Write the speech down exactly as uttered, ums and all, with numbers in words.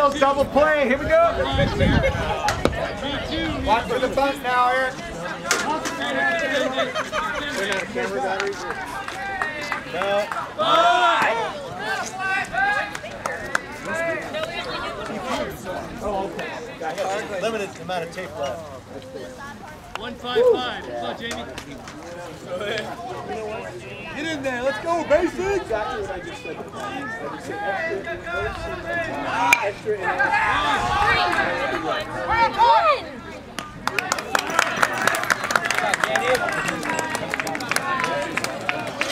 Tails, double play. Here we go. Watch for the bump now, Eric. Turn out the camera batteries. No. Oh, okay. Limited amount of tape left. One five five. What's up, Jamie? Get in there. Let's go, basic. Exactly what I just said. I just said extra, extra, extra. We're on!